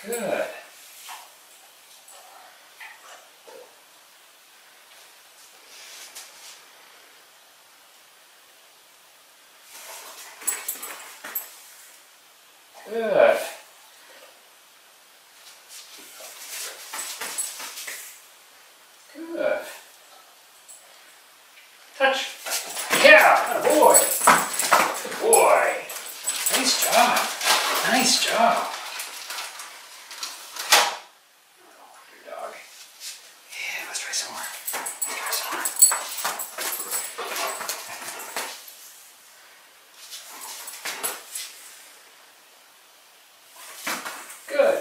Good. Good. Good. Touch. Yeah, good boy. Good boy. Nice job. Nice job. Good dog. Yeah, let's try some more. Let's try some more. Good.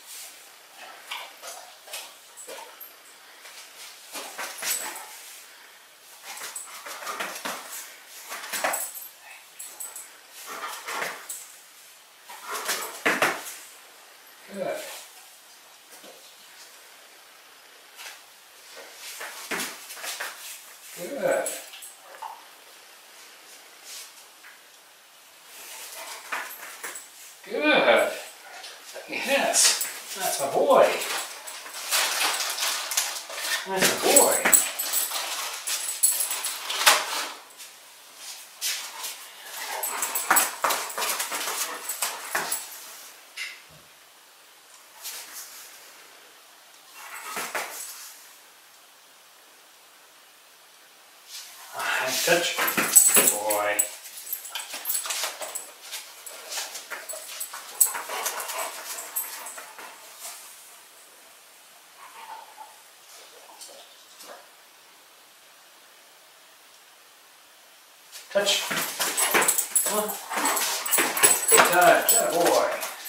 Good. Good. Good. Yes. That's my boy. That's my boy. Nice touch. Good boy. Touch. Come on. Good touch. Good boy.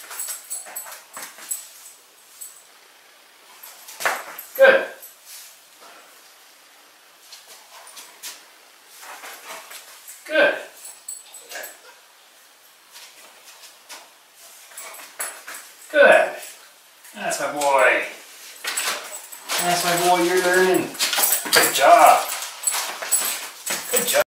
Good. Good. Good. That's my boy. That's my boy, you're learning. Good job.